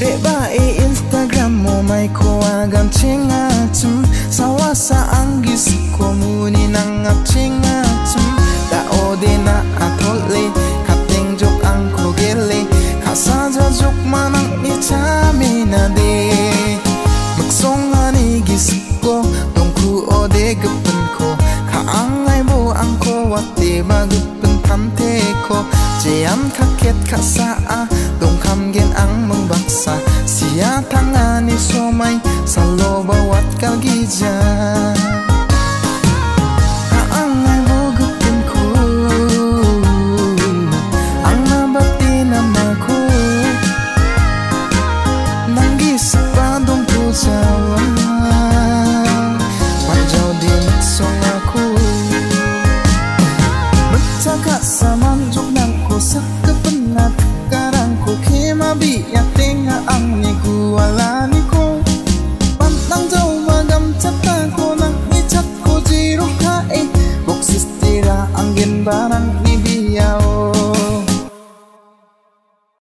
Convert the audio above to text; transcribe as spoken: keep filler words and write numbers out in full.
Rebae Instagram mo may kuwagan cingacem Sawa sa anggis ko muni nang cingacem Dao di na atole kating jok ang kogele Kasaja jok manang ni chami na de Magsonga ni gis ko tongku ode gepen ko Kaangay mo ang ko wate magupen tante ko Jean kaket kasaa dong kamgen ang mengbaksa Sia tangani somay sa lobawat kalgija Kaangay mo gupin ko ang nabati nama ko Nanggis pa dong ko jawa Pajaw di magsong ako Magtaka sa manjok ng ko sa kapenat Karang ko kimabiyak tinga ang niguwalani ko Pantang jaw magam cata ko nang ichat ko jiro kae Buksis tira ang ginbarang